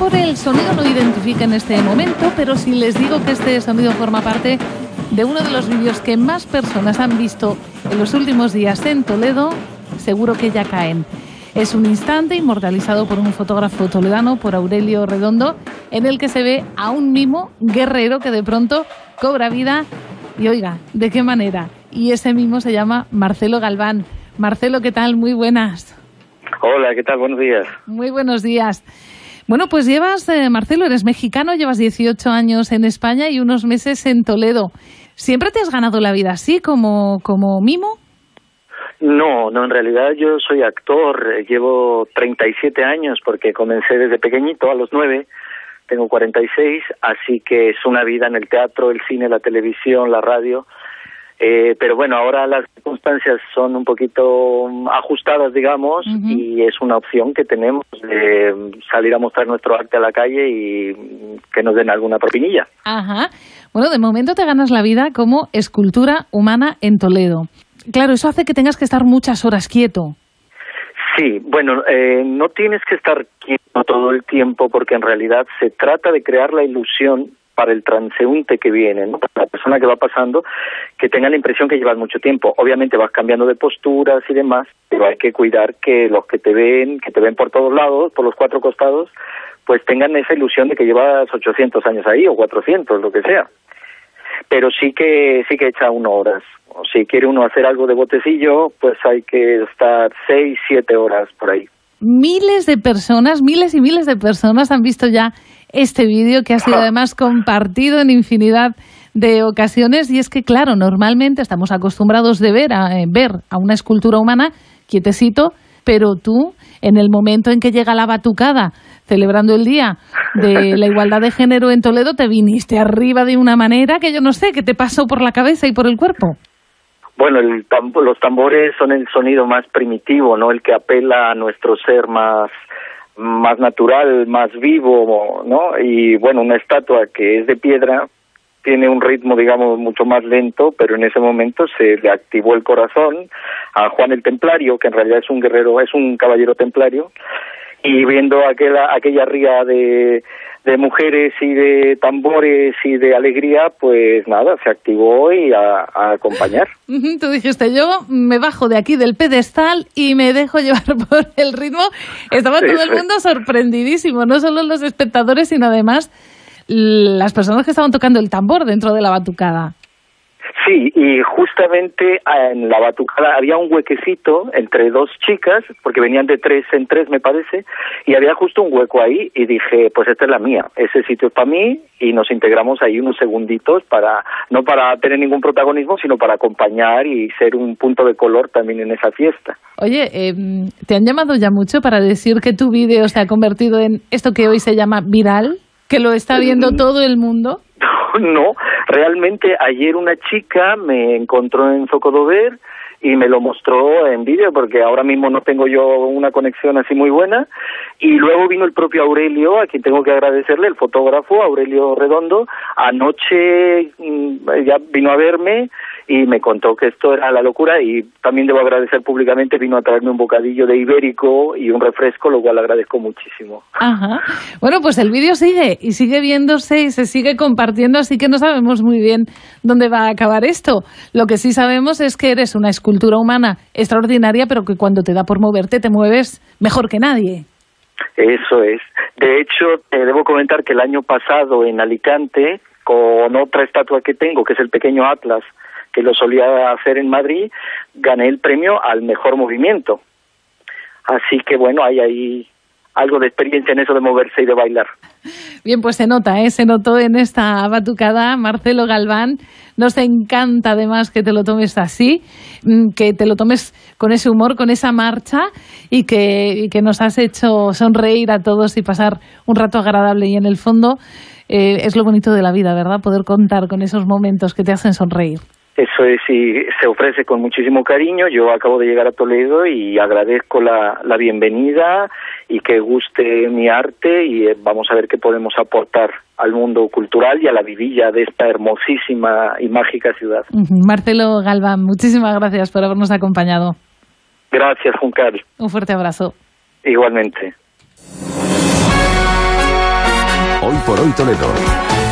mejor el sonido no identifica en este momento, pero si les digo que este sonido forma parte de uno de los vídeos que más personas han visto en los últimos días en Toledo, seguro que ya caen. Es un instante inmortalizado por un fotógrafo toledano, por Aurelio Redondo, en el que se ve a un mimo guerrero que de pronto cobra vida. Y oiga, ¿de qué manera? Y ese mimo se llama Marcelo Galván. Marcelo, ¿qué tal? Muy buenas. Hola, ¿qué tal? Buenos días. Muy buenos días. Bueno, pues llevas, Marcelo, eres mexicano, llevas 18 años en España y unos meses en Toledo. ¿Siempre te has ganado la vida así, como mimo? No, en realidad yo soy actor, llevo 37 años porque comencé desde pequeñito, a los 9, tengo 46, así que es una vida en el teatro, el cine, la televisión, la radio. Pero bueno, ahora las circunstancias son un poquito ajustadas, digamos, y es una opción que tenemos de salir a mostrar nuestro arte a la calle y que nos den alguna propinilla. Ajá. Bueno, de momento te ganas la vida como escultura humana en Toledo. Claro, eso hace que tengas que estar muchas horas quieto. Sí, bueno, no tienes que estar quieto todo el tiempo porque en realidad se trata de crear la ilusión para el transeúnte que viene, ¿no? Para la persona que va pasando, que tenga la impresión que llevas mucho tiempo. Obviamente vas cambiando de posturas y demás, pero hay que cuidar que los que te ven por todos lados, por los 4 costados, pues tengan esa ilusión de que llevas 800 años ahí o 400, lo que sea. Pero sí que echa uno horas. O si quiere uno hacer algo de botecillo, pues hay que estar 6, 7 horas por ahí. Miles y miles de personas han visto ya este vídeo que ha sido además compartido en infinidad de ocasiones. Y es que, claro, normalmente estamos acostumbrados de ver a una escultura humana quietecito, pero tú, en el momento en que llega la batucada, celebrando el Día de la Igualdad de Género en Toledo, te viniste arriba de una manera que yo no sé, ¿qué te pasó por la cabeza y por el cuerpo? Bueno, los tambores son el sonido más primitivo, ¿no? El que apela a nuestro ser más natural, más vivo, ¿no? Y bueno, una estatua que es de piedra tiene un ritmo, digamos, mucho más lento, pero en ese momento se le activó el corazón a Juan el Templario, que en realidad es un guerrero, es un caballero templario, y viendo aquella ría de mujeres y de tambores y de alegría, pues nada, se activó y a acompañar. Tú dijiste, yo me bajo de aquí del pedestal y me dejo llevar por el ritmo. Estaba todo el mundo sorprendidísimo, no solo los espectadores, sino además las personas que estaban tocando el tambor dentro de la batucada. Sí, y justamente en la batucada había un huequecito entre 2 chicas, porque venían de 3 en 3, me parece, y había justo un hueco ahí, y dije, pues esta es la mía, ese sitio es para mí, y nos integramos ahí unos segunditos no para tener ningún protagonismo, sino para acompañar y ser un punto de color también en esa fiesta. Oye, ¿te han llamado ya mucho para decir que tu vídeo se ha convertido en esto que hoy se llama viral? ¿Que lo está viendo todo el mundo? No, realmente ayer una chica me encontró en Zocodover y me lo mostró en vídeo porque ahora mismo no tengo yo una conexión así muy buena, y luego vino el propio Aurelio, a quien tengo que agradecerle, el fotógrafo Aurelio Redondo, anoche ya vino a verme y me contó que esto era la locura, y también debo agradecer públicamente, vino a traerme un bocadillo de ibérico y un refresco, lo cual agradezco muchísimo. Ajá. Bueno, pues el vídeo sigue y sigue viéndose y se sigue compartiendo, así que no sabemos muy bien dónde va a acabar esto. Lo que sí sabemos es que eres una escultura humana extraordinaria, pero que cuando te da por moverte te mueves mejor que nadie. Eso es. De hecho, te debo comentar que el año pasado en Alicante, con otra estatua que tengo, que es el pequeño Atlas, que lo solía hacer en Madrid, gané el premio al mejor movimiento. Así que bueno, hay ahí algo de experiencia en eso de moverse y de bailar. Bien, pues se notó en esta batucada. Marcelo Galván, nos encanta además que te lo tomes así, que te lo tomes con ese humor, con esa marcha, y que nos has hecho sonreír a todos y pasar un rato agradable. Y en el fondo es lo bonito de la vida, ¿verdad? Poder contar con esos momentos que te hacen sonreír. Eso es, y se ofrece con muchísimo cariño. Yo acabo de llegar a Toledo y agradezco la bienvenida y que guste mi arte, y vamos a ver qué podemos aportar al mundo cultural y a la vidilla de esta hermosísima y mágica ciudad. Marcelo Galván, muchísimas gracias por habernos acompañado. Gracias, Juncal. Un fuerte abrazo. Igualmente. por hoy Toledo.